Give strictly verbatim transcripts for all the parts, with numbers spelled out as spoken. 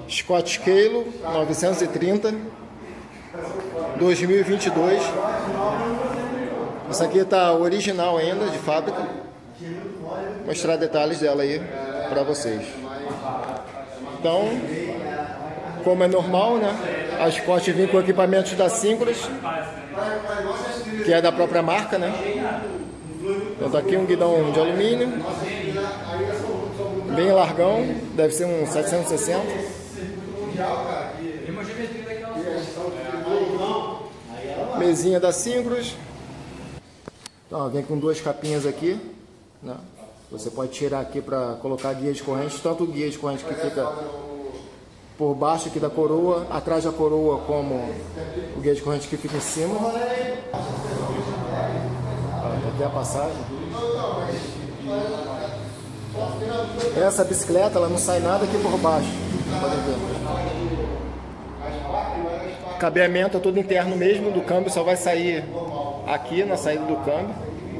Scott Scalo novecentos e trinta dois mil e vinte e dois. Essa aqui tá original ainda, de fábrica. Vou mostrar detalhes dela aí para vocês. Então, como é normal, né? A Scott vem com equipamentos da Synchros, que é da própria marca, né? Então tá aqui um guidão de alumínio, bem largão, deve ser um setecentos e sessenta. Mesinha da Synchros. Então, vem com duas capinhas aqui, né? Você pode tirar aqui para colocar guia de corrente, tanto o guia de corrente que fica por baixo aqui da coroa, atrás da coroa, como o guia de corrente que fica em cima. Até a passagem. Essa bicicleta, ela não sai nada aqui por baixo. Podem ver. Cabeamento é todo interno mesmo, do câmbio só vai sair aqui na saída do câmbio.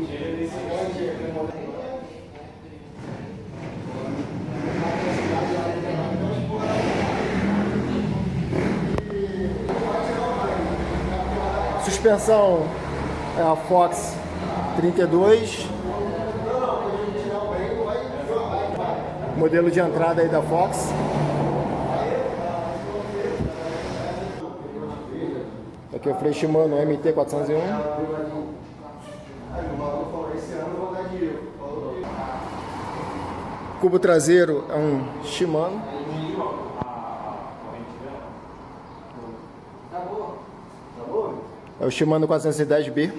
Suspensão é a Fox trinta e dois, modelo de entrada aí da Fox. Aqui é o freio Shimano M T quatrocentos e um. Cubo traseiro é um Shimano. É o Shimano quatrocentos e dez B.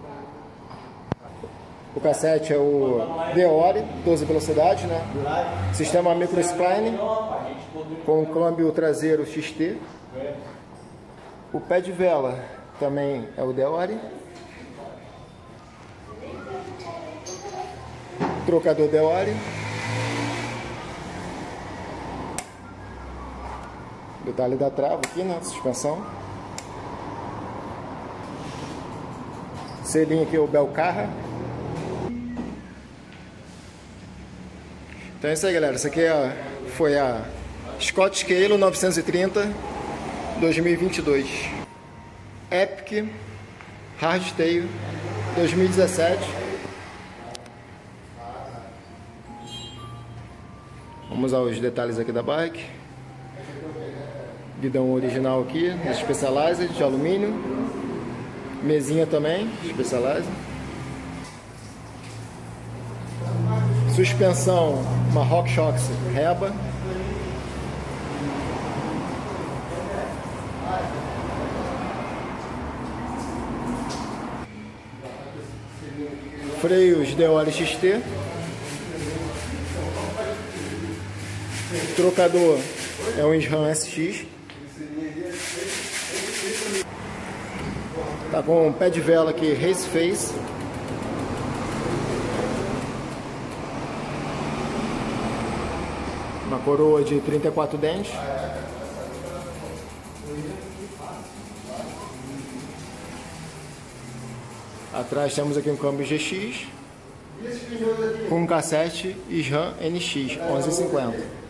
O cassete é o Deore, doze velocidades, né? Sistema microspline com câmbio traseiro X T. O pé de vela também é o Deore. Trocador Deore. Detalhe da trava aqui, né? Suspensão. Selinho aqui é o Belcarra. Então é isso aí, galera. Essa aqui é, foi a Scott Scalo novecentos e trinta dois mil e vinte e dois. Epic Hardtail dois mil e dezessete. Vamos aos detalhes aqui da bike. Guidão original aqui, Specialized de alumínio. Mesinha também, Specialized. Suspensão, uma RockShox Reba. Freios Deore X T. Trocador é um SRAM S X. Tá com um pé de vela aqui, Race Face. Uma coroa de trinta e quatro dentes. Atrás temos aqui um câmbio G X com um cassete SRAM N X onze cinquenta.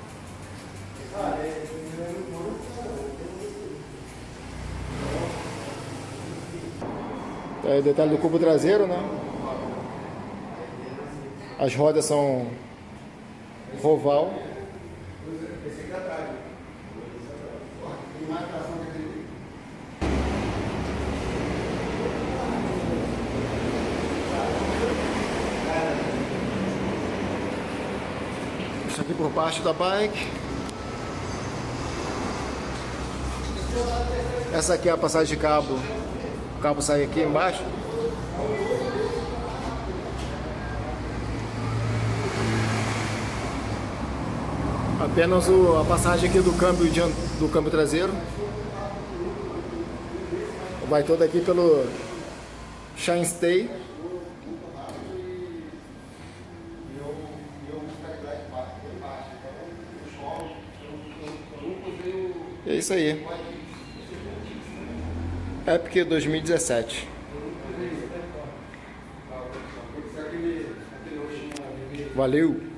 É o detalhe do cubo traseiro, né? As rodas são Roval. Isso aqui por baixo da bike. Essa aqui é a passagem de cabo. O cabo sai aqui embaixo. Apenas o, a passagem aqui do câmbio, de, do câmbio traseiro. Vai todo aqui pelo chainstay. É isso aí. Epic dois mil e dezessete. Valeu!